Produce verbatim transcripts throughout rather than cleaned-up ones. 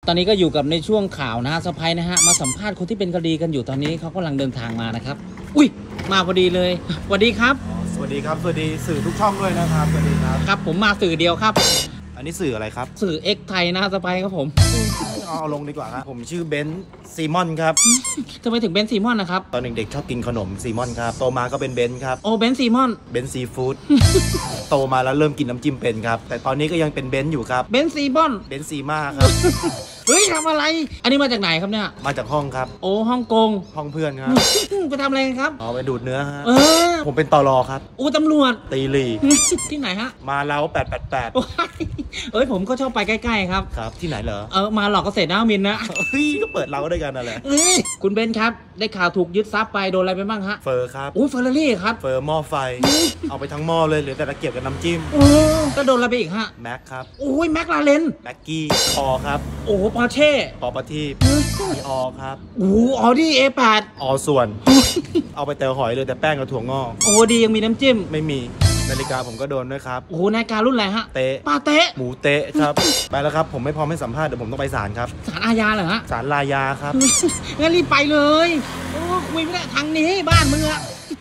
ตอนนี้ก็อยู่กับในช่วงข่าวนะฮะสไปนะฮะมาสัมภาษณ์คนที่เป็นคดีกันอยู่ตอนนี้เขากำลังเดินทางมานะครับอุ้ยมาพอดีเลยสวัสดีครับสวัสดีครับสวัสดีสื่อทุกช่องด้วยนะครับสวัสดีครับครับผมมาสื่อเดียวครับอันนี้สื่ออะไรครับสื่อ X ไทยนะสไปครับผมเอาลงดีกว่าครับผมชื่อเบนซ์ซีมอนครับทำไมถึงเบนซ์ซีมอนนะครับตอนเด็กๆชอบกินขนมซีมอนครับโตมาก็เป็นเบนซ์ครับโอ้เบนซ์ซีมอนเบนซ์ซีฟู้ดโตมาแล้วเริ่มกินน้ำจิ้มเป็นครับแต่ตอนนี้ก็ยังเป็นเบนซ์อยู่ครับเบนซ์ซีมอนเบนซ์ซีมาครับเฮ้ยทำอะไรอันนี้มาจากไหนครับเนี่ยมาจากห้องครับโอ้ฮ่องกงห้องเพื่อนครับไปทำอะไรครับอ๋อไปดูดเนื้อฮะเออผมเป็นตลอครับอู้ตำรวจตีลีที่ไหนฮะมาแล้วแปดแปดแปดเอ้ยผมก็ชอบไปใกล้ๆครับครับที่ไหนเหรอเออมาหลอกเกษตรน้ามินนะเฮ้ยก็เปิดเราด้วยกันนั่นแหละคุณเบนครับได้ข่าวถูกยึดทรัพย์ไปโดนอะไรไปบ้างฮะเฟอร์ครับโอ้เฟอร์รารี่ครับเฟอร์หม้อไฟเอาไปทั้งหม้อเลยเหลือแต่ตะเกียบกับน้ำจิ้มโอ้ก็โดนอะไรไปอีกฮะแม็กครับโอ้ยแม็กลาเลนแม็กกี้ออครับโอ้ปอร์เช่ปอประทีปมีออครับโอ้ออดี้ เอ แปดออส่วนเอาไปเตลหอยเลยแต่แป้งกับถั่วงอกโอ้ดียังมีน้ำจิ้มไม่มีนาฬิกาผมก็โดนด้วยครับโอ้นาฬิการุ่นอะไรฮะเตะปาเตะหมูเตะครับไปแล้วครับผมไม่พร้อมให้สัมภาษณ์เดี๋ยวผมต้องไปศาลครับศาลอาญาเหรอฮะศาลลายาครับงั้นรีบไปเลยโอ้คุยไม่ได้ทางนี้บ้านมึงอะ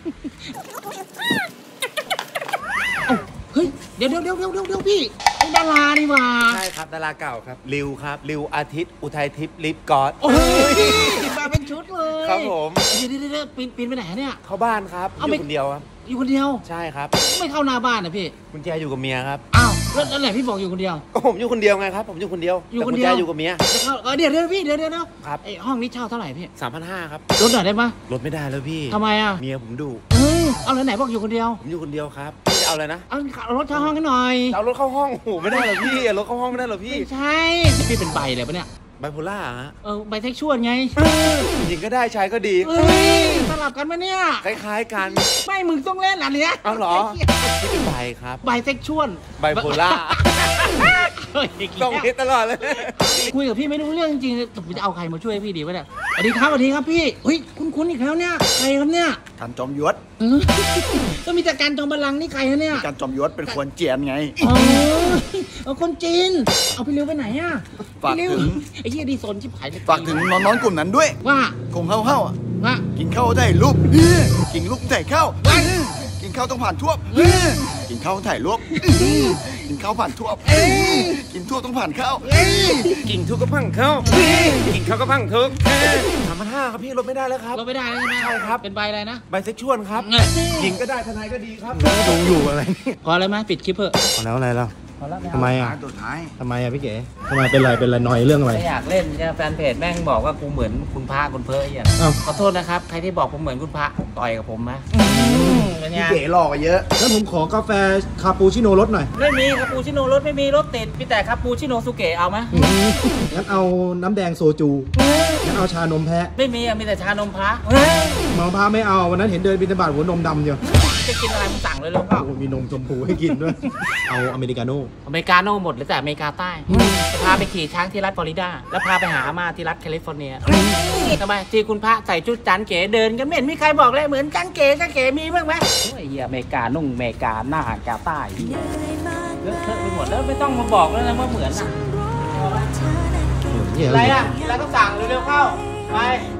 เฮ้ยเดี๋ยวเดี๋ยวเดี๋ยวเดี๋ยวเดี๋ยวพี่ไอ้ดารานี่ว่าใช่ครับดาราเก่าครับริวครับริวอาทิตย์อุทัยทิพย์ลิฟกอดโอ้ยมาเป็นชุดเลยครับผมเดี๋ยวเดี๋ยวเดี๋ยวปีนปีนไปไหนเนี่ยเข้าบ้านครับอยู่คนเดียวครับอยู่คนเดียวใช่ครับไม่เข้าหน้าบ้านนะพี่กุญแจอยู่กับเมียครับอ้าวแล้วนั่นแหละพี่บอกอยู่คนเดียวก็ผมอยู่คนเดียวไงครับผมอยู่คนเดียวอยู่คนเดียวอยู่กับเมียจะเข้าเดี๋ยวเดี๋ยวพี่เดี๋ยวเดี๋ยวครับไอห้องนี้เช่าเท่าไหร่พี่สามพันห้าครับลดหน่อยได้ไหมลดไม่ได้แล้วพี่ทำไมอ่ะเมียผมดุเฮ้ยเอาแล้วไหนบอกอยู่คนเดียวผมอยู่คนเดียวครับพี่จะเอาอะไรนะเอารถเข้าห้องกันหน่อยเอารถเข้าห้องโอ้ไม่ได้หรอพี่รถเข้าห้องไม่ได้หรอพี่ใช่พี่เป็นใบเลยปะเนี่ยไบโพล่าฮะเออใบเซ็กชวลไงหญิงก็ได้ชายก็ดีสลับกันไหมเนี่ยคล้ายๆกันไม่มึงต้องเล่นอันเนี้ยเอาหรอที่เป็นใบครับใบเซ็กชวลไบโพล่าต้องคิดตลอดเลยคุยกับพี่ไม่รู้เรื่องจริงๆผมจะเอาใครมาช่วยพี่ดีวะเนี่ยสวัสดีครับสวัสดีครับพี่เฮ้ยคุ้นๆอีกแล้วเนี่ยใครครับเนี่ยการจอมยุทธก็มีแต่การจอมบัลลังก์นี่ใครนะเนี่ยการจอมยุทธเป็นคนเจียนไงอ๋อคนจีนเอาไปเร็วไปไหนอ่ะฝากถึงไอ้เหี้ยดีโซนชิบหายฝากถึงน้องๆกลุ่มนั้นด้วยว่ากลุ่มเข้าเข้าอ่ะว่ากินข้าวได้รูปกินรูปถ่ายข้าวกินข้าวต้องผ่านทั่วกินข้าวถ่ายรูปกินข้าวผ่านทั่วกินทั่วต้องผ่านข้าวกินทุกก็พังข้าวกินข้าวก็พังทุกสามพันห้าครับพี่ลดไม่ได้แล้วครับลดไม่ได้แล้วใช่ไหมใช่ครับเป็นใบอะไรนะใบเซ็กชวลครับหญิงก็ได้ทนายก็ดีครับดูอยู่อะไรพอแล้วไหมปิดคลิปเถอะพอแล้วอะไรแล้วทำไมอ่ะตัวท้ายทำไมอ่ะพี่เก๋ทำไมเป็นไรเป็นไรหน่อยเรื่องอะไรไม่อยากเล่นเนี่ยแฟนเพจแม่งบอกว่ากูเหมือนคุณพระคุณเพ้ออย่างขอโทษนะครับใครที่บอกผมเหมือนคุณพระต่อยกับผมนะพี่เก๋หลอกเยอะแล้วผมขอกาแฟคาปูชิโน่รสหน่อยไม่มีคาปูชิโน่รสไม่มีรสติดพี่แต่คาปูชิโน่สุเกะเอาไหมงั้นเอาน้ำแดงโซจูงั้นเอาชานมแพะไม่มีมีแต่ชานมพระมะพร้าวไม่เอาวันนั้นเห็นเดินบิณฑบาตหัวนมดำเดียวจะกินอะไรมึงสั่งเลยลูกก็มีนมชมพูให้กินด้วยเอาอเมริกาโน่อเมริกาโน่หมดหรือแต่อเมริกาใต้จะพาไปขี่ช้างที่รัฐฟลอริดาแล้วพาไปหาอาม่าที่รัฐแคลิฟอร์เนียทำไมที่คุณพระใส่ชุดจันเก๋เดินกันไม่เห็นมีใครบอกเลยเหมือนจันเก๋ก็เก๋มีบ้างไหมโอ้ยอเมริกานุ่งอเมริกาหน้ากาใต้เลอะเทอะไปหมดแล้วไม่ต้องมาบอกแล้วนะว่าเหมือนอะอะไรอะแล้วก็สั่งเร็วๆเข้าไป